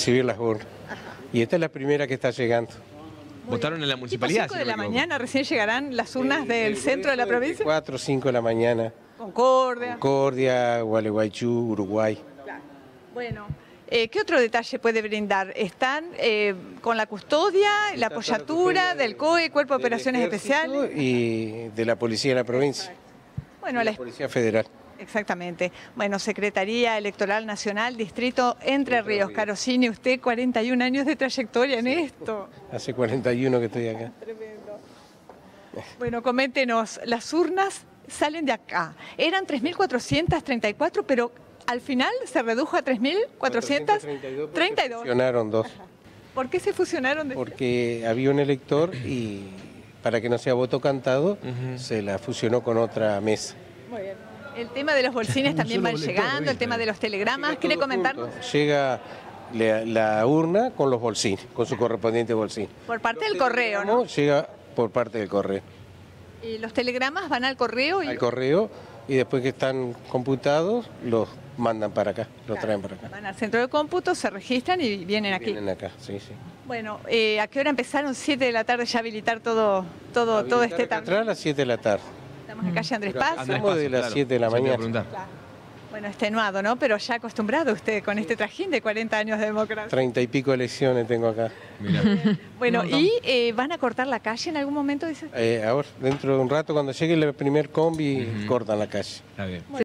recibir las urnas. Y esta es la primera que está llegando. ¿Votaron en la municipalidad? 5 de la mañana recién llegarán las urnas del centro de la provincia. 4 o 5 de la mañana. Concordia, Gualeguaychú, Uruguay. Bueno, ¿qué otro detalle puede brindar? ¿Están con la custodia, la apoyatura del COE, Cuerpo de Operaciones Especiales? Y de la Policía de la provincia. Bueno, la Policía Federal. Exactamente. Bueno, Secretaría Electoral Nacional, Distrito Entre Ríos. Carosini, usted 41 años de trayectoria en esto. Hace 41 que estoy acá. Tremendo. Bueno, coméntenos, las urnas salen de acá. Eran 3.434, pero al final se redujo a 3.432. Fusionaron dos. ¿Por qué se fusionaron? Porque había un elector y para que no sea voto cantado, se la fusionó con otra mesa. Muy bien. El tema de los bolsines también van llegando, el tema de los telegramas. ¿Quiere comentarnos? Llega la urna con los bolsines, con su correspondiente bolsín. Por parte del correo, ¿no? Llega por parte del correo. ¿Y los telegramas van al correo? Al correo, y después que están computados, los mandan para acá, los traen para acá. Van al centro de cómputo, se registran y vienen aquí. Vienen acá, sí, sí. Bueno, ¿a qué hora empezaron? 7 de la tarde ya habilitar todo este también. Atrás a las 7 de la tarde. Estamos en calle Andrés Paz. Estamos de las 7 de la mañana. Bueno, extenuado, ¿no? Pero ya acostumbrado usted con este trajín de 40 años de democracia. 30 y pico elecciones tengo acá. Mirá. Bueno, ¿y van a cortar la calle en algún momento, dice? Ahora, dentro de un rato, cuando llegue el primer combi, cortan la calle. Está bien.